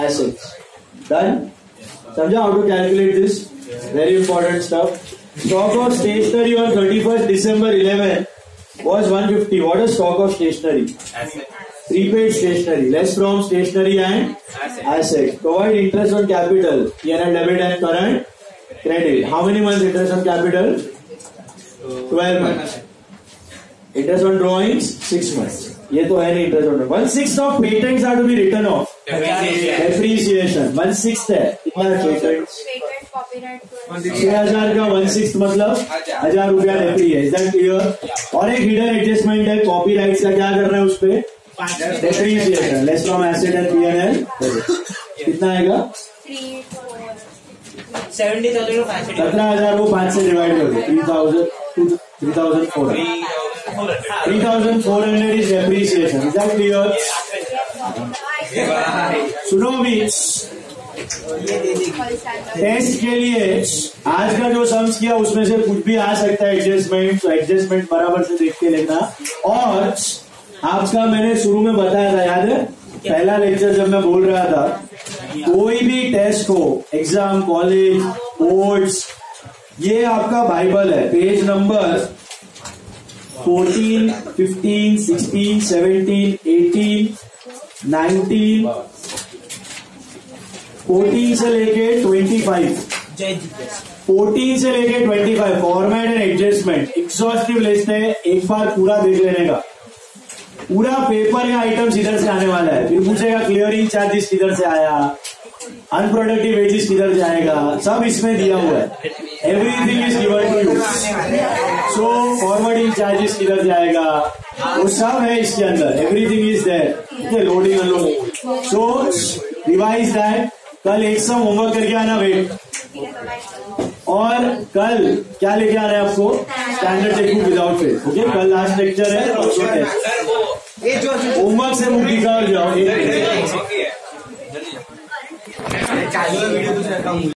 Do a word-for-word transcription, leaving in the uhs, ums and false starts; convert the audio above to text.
assets. Done? समझा how to calculate this? Very important stuff. Stock of stationery on thirty-first December eleventh was one hundred fifty. What is stock of stationery? Asset. Prepaid stationery, less from stationery and Asset. asset. Provide interest on capital, P and L debit and current credit. How many months interest on capital? twelve months. Interest on drawings, six months. ये तो है नहीं interest on one six of patents are to be return of depreciation one six है कितना patents छह हजार का one six मतलब हजार रुपया डेप्री है. Is that clear? और एक हिडन एडजस्टमेंट है कॉपीराइट्स का. क्या करना है उस पे? Depreciation less from asset and P and L. कितना आएगा? सत्रह हजार को पांच से डिवाइड कर दो. Three thousand three thousand four three thousand four hundred is depreciation. Is that clear? सुनो भी, टेस्ट के लिए आज का जो सम्स किया उसमें से कुछ भी आ सकता है एडजस्टमेंट. तो एडजस्टमेंट बराबर से देख के लेना. और आपका मैंने शुरू में बताया था, याद है पहला लेक्चर जब मैं बोल रहा था, कोई भी टेस्ट हो, एग्जाम, कॉलेज, बोर्ड्स, ये आपका बाइबल है. Page number fourteen, fifteen, sixteen, seventeen, eighteen, nineteen, fourteen से लेके ट्वेंटी फाइव फोर्टीन से लेके twenty five format and adjustment exhaustive list है. एक बार पूरा देख लेने का. पूरा पेपर का आइटम्स इधर से आने वाला है. फिर पूछेगा क्लियरिंग चार्जेस किधर से आया, अनप्रोडक्टिव वेजेस किधर से आएगा, सब इसमें दिया हुआ है. Everything is given to you. So forwarding charges किधर से आएगा, वो सब है इसके अंदर. Everything is there. Loading unloading. So revise that. कल एक सम होमवर्क करके आना वेट. और कल क्या लेके आना है आपको? Standard technique without fail. Okay, कल लास्ट लेक्चर है. होमवर्क से बुक दिखा जाओ.